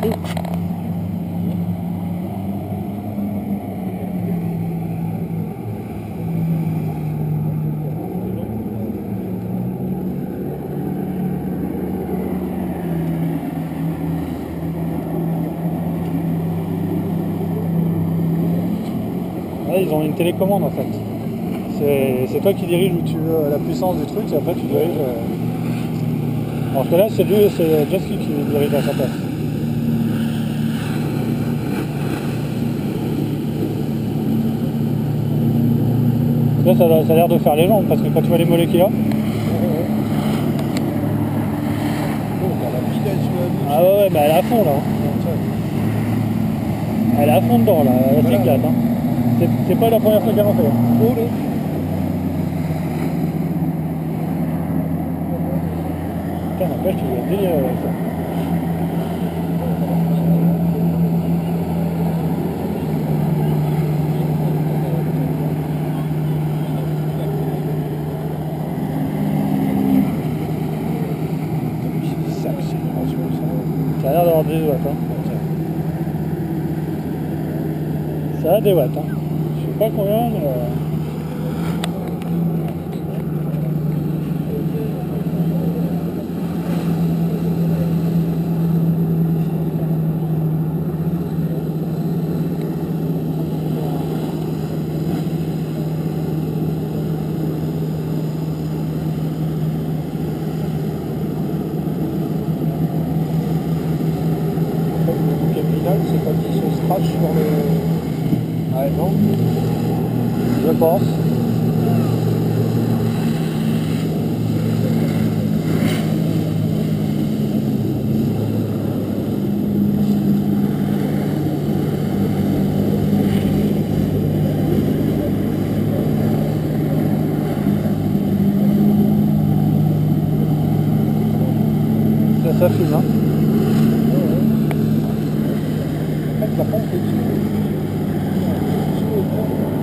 tout. Ouais, ils ont une télécommande en fait. C'est toi qui diriges où tu veux la puissance du truc et après tu diriges. Alors que là c'est Jet Ski qui dirige à sa place. Là ça a l'air de faire les jambes parce que quand tu vois les mollets qu'il a. Ah ouais, mais elle est à fond là. Elle est à fond dedans là, elle s'éclate. Hein. C'est pas la première fois qu'elle en fait. Oh, putain, n'empêche, tu dois délire avec ça. Ça a l'air d'avoir des watts. Hein. Ça a des watts. Hein. Je sais pas combien, mais... C'est quand il se scratch sur le... Ouais, non. Je pense. Ça fume, hein. La pompe est dessus.